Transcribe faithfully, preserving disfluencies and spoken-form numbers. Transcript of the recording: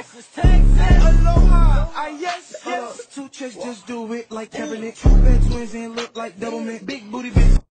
Texas, Texas. Aloha, I yes, yes. Two chicks just do it like Kevin. Two bed twins and look like double mint. Big booty bitch.